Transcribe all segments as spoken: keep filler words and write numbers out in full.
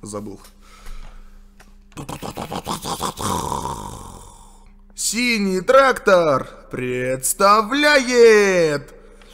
забыл. Синий трактор представляет...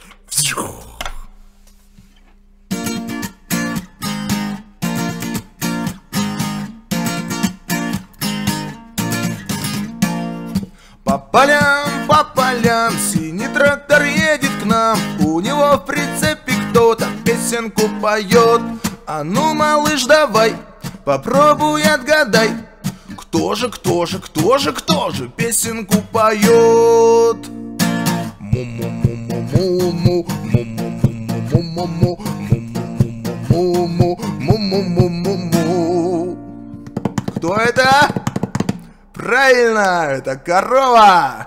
По полям, по полям синий трактор едет к нам. У него в прицепе кто-то песенку поет. А ну, малыш, давай, попробуй отгадай, кто же, кто же, кто же, кто же песенку поет? Му-му-му-му-му-му, му-му-му-му-му-му, му-му-му-му-му-му-му. Кто это? Правильно, это корова!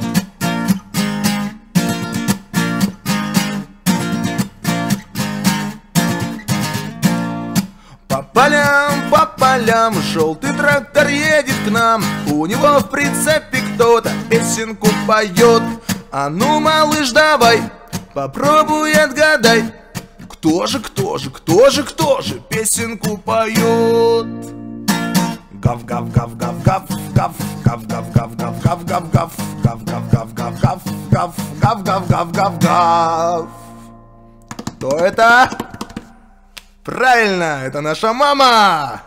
По полям, по полям желтый трактор едет к нам. У него в прицепе кто-то песенку поет. А ну, малыш, давай, попробуй отгадай, кто же, кто же, кто же, кто же песенку поет? Гав-гав-гав-гав-гав, гав-гав-гав-гав-гав-гав-гав, гав-гав-гав-гав-гав, гав-гав-гав-гав-гав. Кто это? Правильно, это наша мама!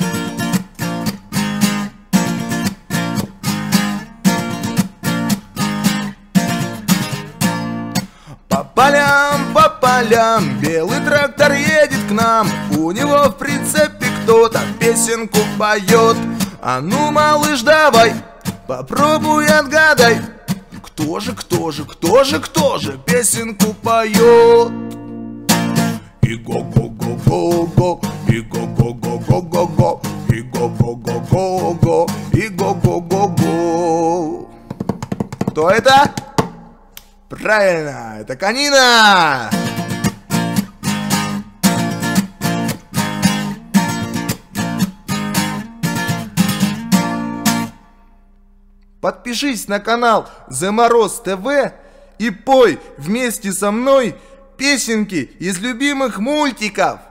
По полям, по полям белый трактор едет к нам. У него в прицепе кто-то песенку поет. А ну, малыш, давай, попробуй отгадай, кто же, кто же, кто же, кто же песенку поет? И го-го-го-го-го, и го-го-го-го-го-го, и го-го-го-го-го, и го-го-го-го. Кто это? Правильно, это конина! Подпишись на канал The Moroz тэ вэ и пой вместе со мной песенки из любимых мультиков.